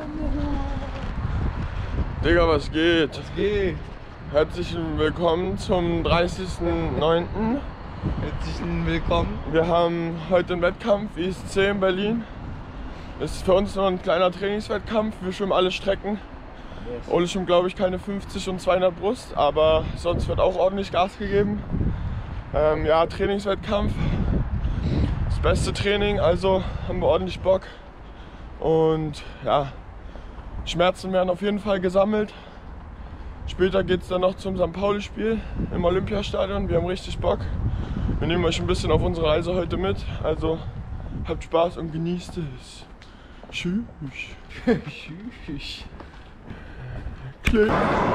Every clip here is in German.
Digga, was geht? Was geht? Herzlich willkommen zum 30.09. Herzlichen Willkommen. Wir haben heute einen Wettkampf, ISC in Berlin. Das ist für uns nur ein kleiner Trainingswettkampf. Wir schwimmen alle Strecken. Ole schwimmt, glaube ich, keine 50 und 200 Brust, aber sonst wird auch ordentlich Gas gegeben. Ja, Trainingswettkampf. Das beste Training, also haben wir ordentlich Bock. Und ja, Schmerzen werden auf jeden Fall gesammelt. Später geht es dann noch zum St. Pauli-Spiel im Olympiastadion. Wir haben richtig Bock. Wir nehmen euch ein bisschen auf unsere Reise heute mit. Also habt Spaß und genießt es. Tschüss. Tschüss. Klick.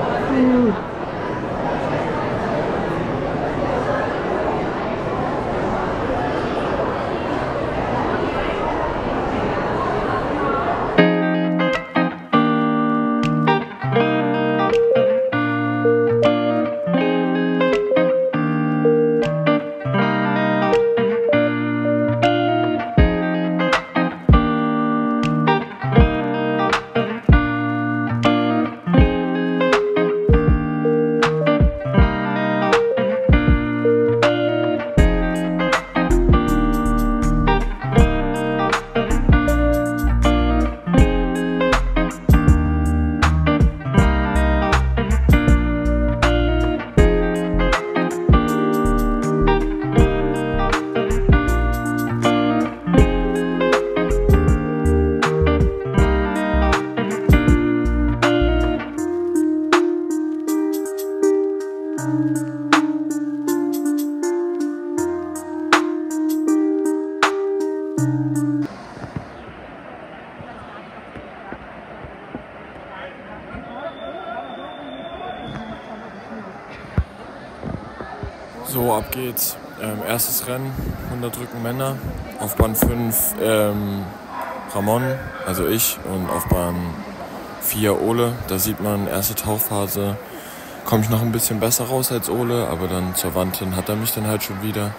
So, ab geht's. Erstes Rennen, 100 Rücken Männer. Auf Bahn 5 Ramon, also ich, und auf Bahn 4 Ole. Da sieht man, erste Tauchphase komme ich noch ein bisschen besser raus als Ole, aber dann zur Wand hin hat er mich dann halt schon wieder.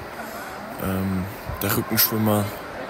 Der Rückenschwimmer.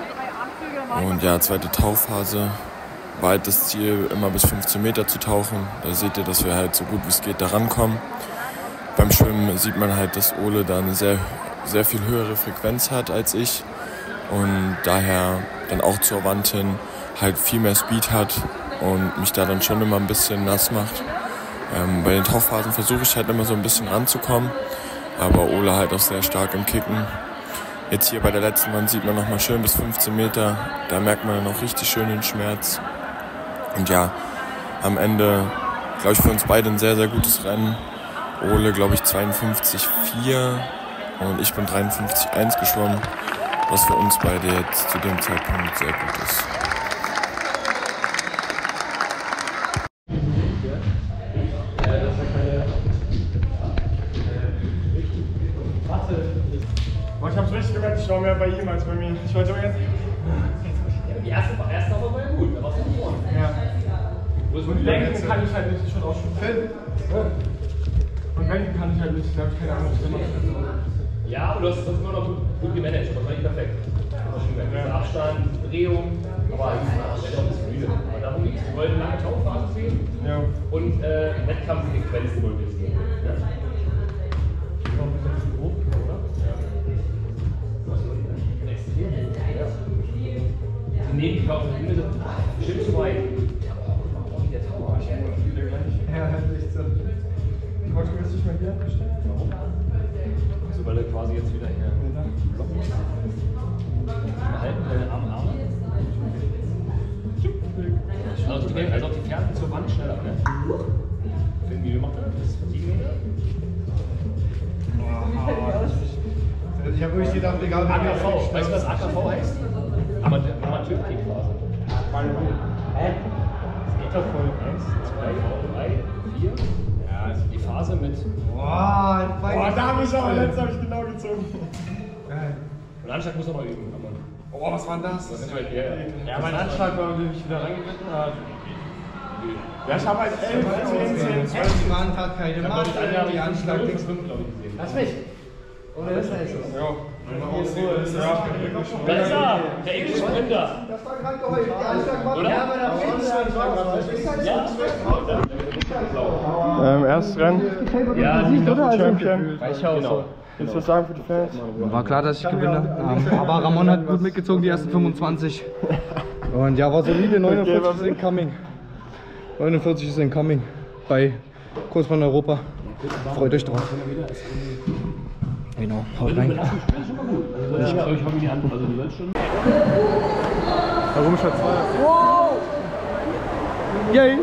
Und ja, zweite Tauchphase war halt das Ziel, immer bis 15 Meter zu tauchen. Da seht ihr, dass wir halt so gut wie es geht da rankommen. Beim Schwimmen sieht man halt, dass Ole da eine sehr, sehr viel höhere Frequenz hat als ich und daher dann auch zur Wand hin halt viel mehr Speed hat und mich da dann schon immer ein bisschen nass macht. Bei den Tauchphasen versuche ich halt immer so ein bisschen ranzukommen, aber Ole halt auch sehr stark im Kicken. Jetzt hier bei der letzten Wand sieht man nochmal schön bis 15 Meter, da merkt man dann auch richtig schön den Schmerz. Und ja, am Ende, glaube ich, für uns beide ein sehr, sehr gutes Rennen. Ole, glaube ich, 52,4 und ich bin 53,1 geschwommen, was für uns beide jetzt zu dem Zeitpunkt sehr gut ist. Ich hab's richtig gemerkt, ich war mehr bei ihm als bei mir. Ich wollte jetzt. Die erste war ja gut, da warst du vorne. Ja. Und lenken kann ich halt nicht, ich wollte auch schon filmen. Und lenken kann ich halt nicht, da habe ich keine Ahnung, was ich mache. Ja, aber du hast das immer noch gut gemanagt, das war nicht perfekt. Ja. Abstand, Drehung, aber es ist auch ein bisschen müde. Aber darum geht es. Wir wollen lange Tauchphasen sehen und Wettkampfsequenzen wollen wir sehen. Ja? Die Nebenkauflinie sind bestimmt zu weit. Ja, halt echt so. Wolltest du jetzt nicht mehr hier bestellen? Warum? Also weil er quasi jetzt wieder hier blocken muss. Halten deine Arme. Also die Fersen zur Wand schneller, ne? Finden wir machen das verdienen. Ich habe wirklich gedacht, egal wie AKV, weißt du was AKV heißt? Amateur-Kickphase. Das geht doch voll. 1, 2, 3, 4. Ja, also die Phase mit. Boah, da habe ich aber letztes genau gezogen. Geil. Und Anschlag muss noch mal üben. Oh, was war denn das? Das ist halt der. Ja, mein Anschlag war, wenn ich wieder reingeritten habe. Ja, ich habe halt 11, 10, 12. Die Wand hat keine Macht, die Anschlag. glaube ich, gesehen. Lass mich! Oder das heißt es. Ja. Da ist er, der ewige Sprinter. Das war gerade geheult. Oder? Ja, aber da Ja, erstes Rennen. Ja, Champion. Genau. Willst du was sagen für die Fans? War klar, dass ich gewinne. Aber Ramon hat gut mitgezogen, die ersten 25. Und ja, war solide. 49 ist incoming. 49 ist incoming. Bei Kurs von Europa. Freut euch drauf. Genau, haut rein. Ich habe die Hand, also du sollst schon. Warum Schatz? Wow! Yay!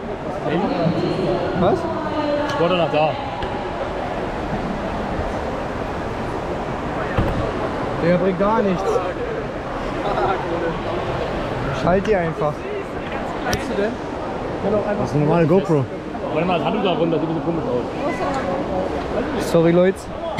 Was? Sportler nach da. Der bringt gar nichts. Schalt die einfach. Willst du denn? Das ist eine normale GoPro. Warte mal, das Handtuch da runter, das sieht ein bisschen komisch aus. Sorry, Leute.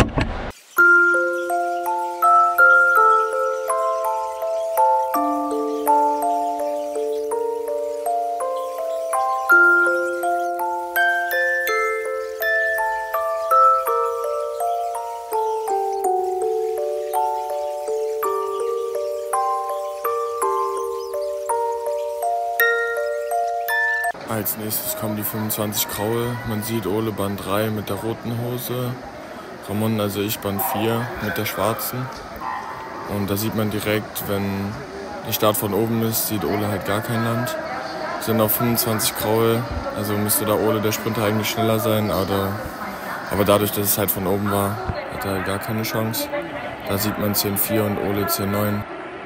Als nächstes kommen die 25 Graue. Man sieht Ole Band 3 mit der roten Hose, Ramon, also ich, Band 4 mit der schwarzen. Und da sieht man direkt, wenn der Start von oben ist, sieht Ole halt gar kein Land. Es sind auch 25 Graue, also müsste da Ole der Sprinter eigentlich schneller sein, aber dadurch, dass es halt von oben war, hat er halt gar keine Chance. Da sieht man 10,4 und Ole 10,9.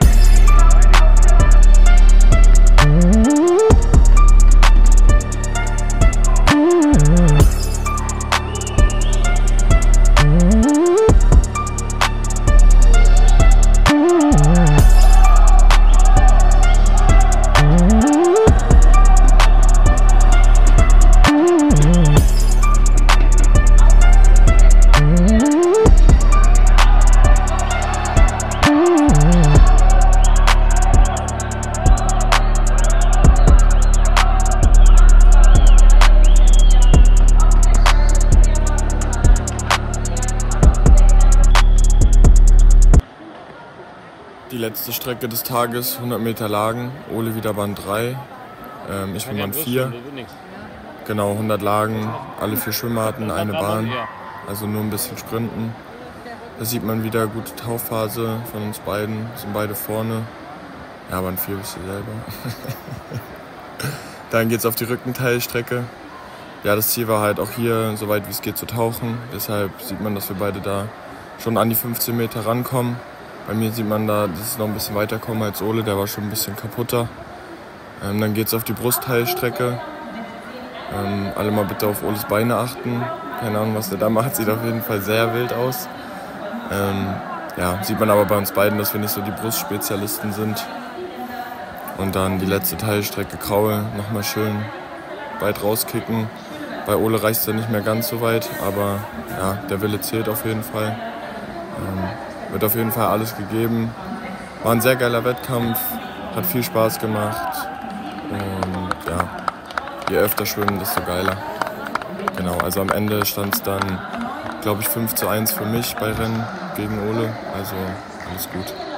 Die letzte Strecke des Tages, 100 Meter Lagen, Ole wieder Band 3, ich bin Band 4. Genau, 100 Lagen, alle 4 Schwimmarten, eine Bahn, also nur ein bisschen Sprinten. Da sieht man wieder gute Taufphase von uns beiden, sind beide vorne. Ja, Band 4 bist du selber. Dann geht's auf die Rückenteilstrecke. Ja, das Ziel war halt auch hier, so weit wie es geht, zu tauchen. Deshalb sieht man, dass wir beide da schon an die 15 Meter rankommen. Bei mir sieht man da, dass es noch ein bisschen weiterkommen als Ole, der war schon ein bisschen kaputter. Dann geht es auf die Brustteilstrecke. Alle mal bitte auf Oles Beine achten. Keine Ahnung, was der da macht, sieht auf jeden Fall sehr wild aus. Ja, sieht man aber bei uns beiden, dass wir nicht so die Brustspezialisten sind. Und dann die letzte Teilstrecke Kraul, nochmal schön weit rauskicken. Bei Ole reicht es ja nicht mehr ganz so weit, aber ja, der Wille zählt auf jeden Fall. Wird auf jeden Fall alles gegeben. War ein sehr geiler Wettkampf, hat viel Spaß gemacht. Und ja, je öfter schwimmen, desto geiler. Genau, also am Ende stand es dann, glaube ich, 5:1 für mich bei Rennen gegen Ole. Also alles gut.